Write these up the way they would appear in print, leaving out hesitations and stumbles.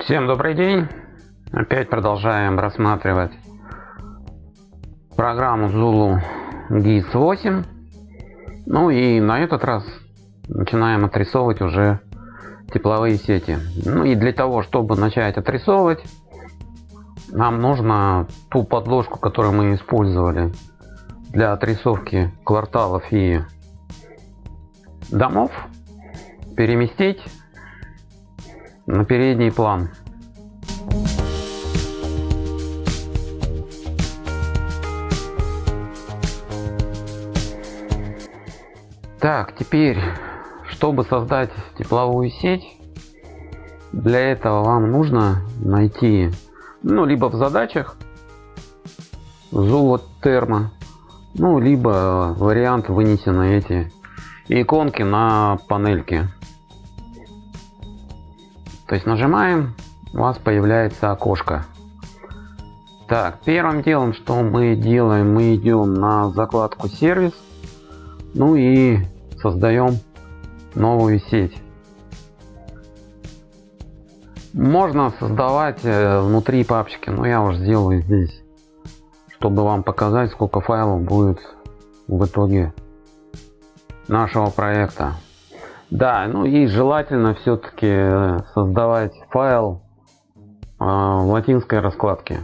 Всем добрый день! Опять продолжаем рассматривать программу Zulu GIS 8. Ну и на этот раз начинаем отрисовывать уже тепловые сети. Ну и для того, чтобы начать отрисовывать, нам нужно ту подложку, которую мы использовали для отрисовки кварталов и домов, переместить на передний план. Так, теперь, чтобы создать тепловую сеть, для этого вам нужно найти, либо в задачах Zulu Thermo, либо вариант вынесены эти иконки на панельке. То есть нажимаем, у вас появляется окошко. Так, первым делом, что мы делаем, мы идем на закладку сервис, и создаем новую сеть. Можно создавать внутри папочки, но я уже сделаю здесь, чтобы вам показать, сколько файлов будет в итоге нашего проекта. Да, и желательно все-таки создавать файл в латинской раскладке.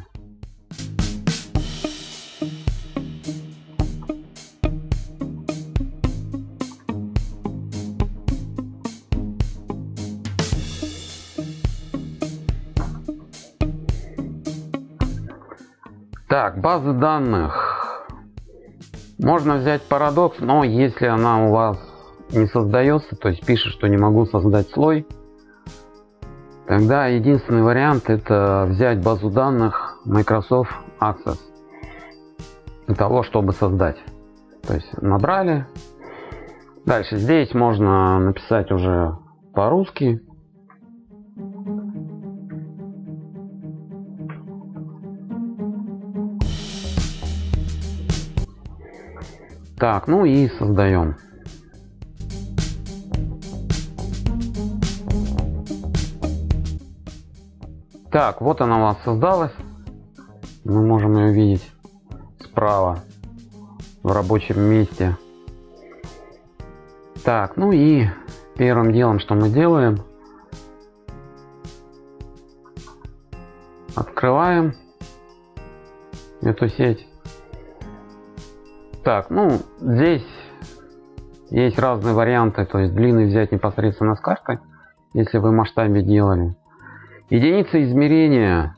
Так, базы данных. Можно взять Paradox, но если она у вас не создается, то есть пишет, что не могу создать слой, тогда единственный вариант — это взять базу данных Microsoft Access для того, чтобы создать. То есть набрали. Дальше здесь можно написать уже по-русски. Так, и создаем. Так, вот она у вас создалась. Мы можем ее видеть справа в рабочем месте. Так, и первым делом, что мы делаем, открываем эту сеть. Так, здесь есть разные варианты, то есть длинный взять непосредственно с картой, если вы в масштабе делали. Единицы измерения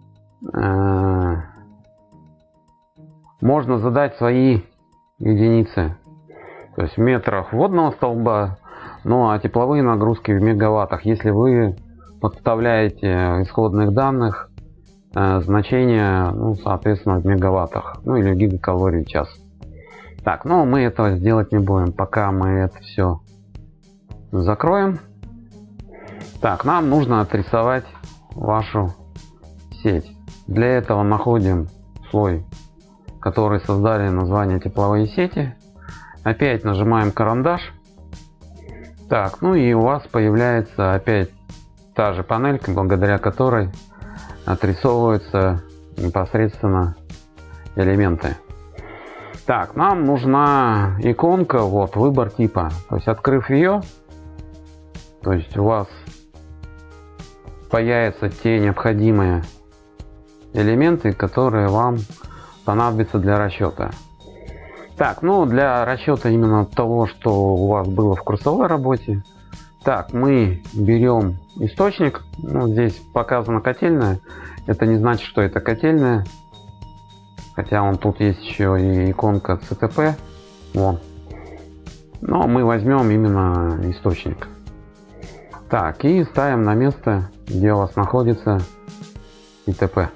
можно задать свои единицы, то есть в метрах вводного столба, а тепловые нагрузки в мегаваттах, если вы подставляете исходных данных значения, соответственно, в мегаваттах, или в гигакалорий в час. Так, мы этого сделать не будем, пока мы это все закроем. Так, нам нужно отрисовать вашу сеть. Для этого находим слой, который создали, название тепловые сети. Опять нажимаем карандаш. Так, и у вас появляется опять та же панелька, благодаря которой отрисовываются непосредственно элементы. Так, нам нужна иконка, выбор типа. То есть открыв ее, то есть у вас появятся те необходимые элементы, которые вам понадобятся для расчета. Так, для расчета именно того, что у вас было в курсовой работе. Так, мы берем источник. Здесь показана котельная. Это не значит, что это котельная. Хотя тут есть еще и иконка CTP. Вон. Но мы возьмем именно источник. Так, и ставим на место, где у вас находится ИТП.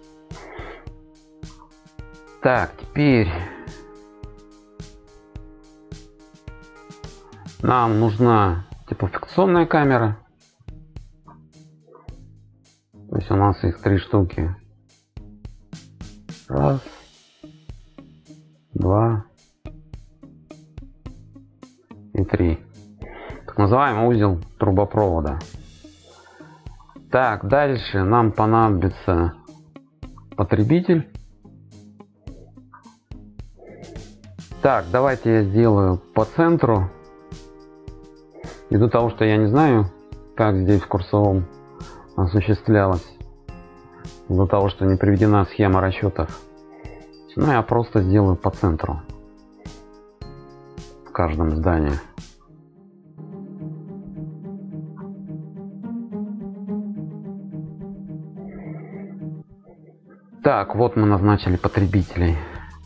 Так, теперь нам нужна теплофиксационная камера. То есть у нас их 3 штуки. Раз, 2 и 3. Так называемый узел трубопровода. Так, дальше нам понадобится потребитель. Так, давайте я сделаю по центру. Ввиду того, что я не знаю, как здесь в курсовом осуществлялось, из-за того, что не приведена схема расчетов, ну, я просто сделаю по центру в каждом здании. Так, вот мы назначили потребителей.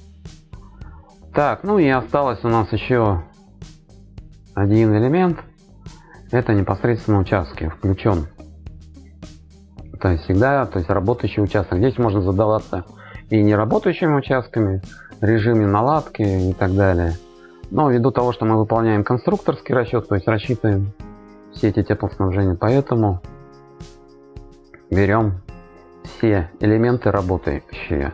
Так, ну и осталось у нас еще один элемент. Это непосредственно участки включен. То есть всегда, то есть работающий участок. Здесь можно задаваться и неработающими участками, режиме наладки и так далее. Но ввиду того, что мы выполняем конструкторский расчет, то есть рассчитываем все эти теплоснабжения, поэтому берем все элементы работающие.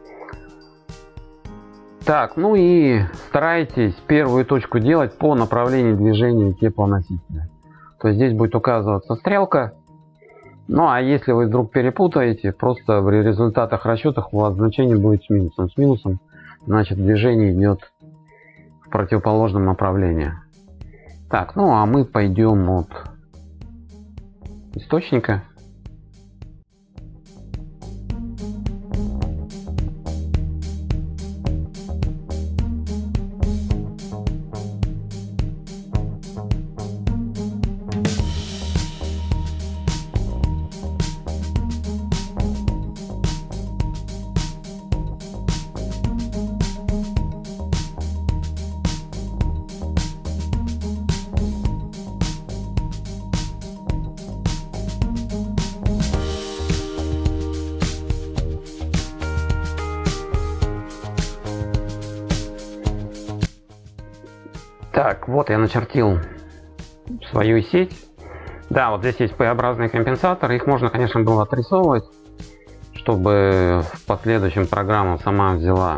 Так, ну и старайтесь первую точку делать по направлению движения теплоносителя. То есть здесь будет указываться стрелка. Ну а если вы вдруг перепутаете, просто в результатах расчетов у вас значение будет с минусом. С минусом, значит, движение идет в противоположном направлении. Так, ну а мы пойдем от источника. Так, вот я начертил свою сеть. Да, вот здесь есть П-образные компенсаторы. Их можно, конечно, было отрисовывать, чтобы в последующем программа сама взяла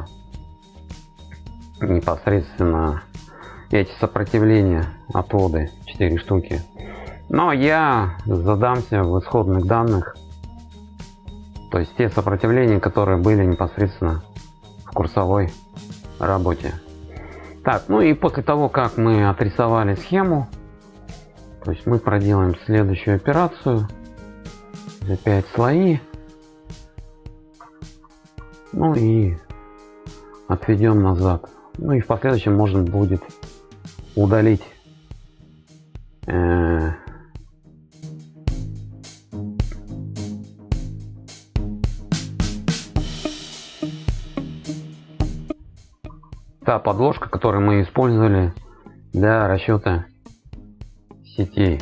непосредственно эти сопротивления, отводы, 4 штуки. Но я задамся в исходных данных, то есть те сопротивления, которые были непосредственно в курсовой работе. Так, ну и после того, как мы отрисовали схему, то есть мы проделаем следующую операцию. Опять слои. Ну и отведем назад. Ну и в последующем можно будет удалить та подложка, которую мы использовали для расчета сетей.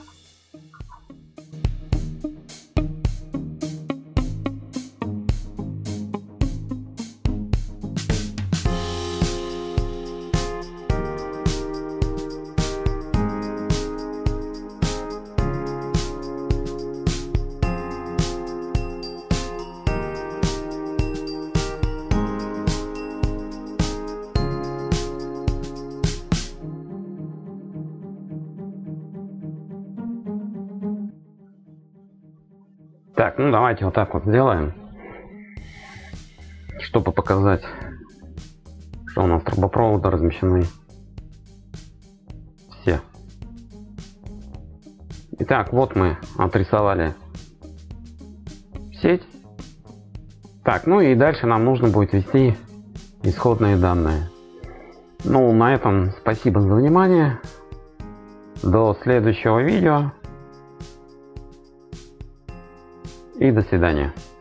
Так, ну давайте вот так вот сделаем, чтобы показать, что у нас трубопроводы размещены все. Итак, вот мы отрисовали сеть. Так, ну и дальше нам нужно будет ввести исходные данные. Ну, на этом спасибо за внимание. До следующего видео. И до свидания.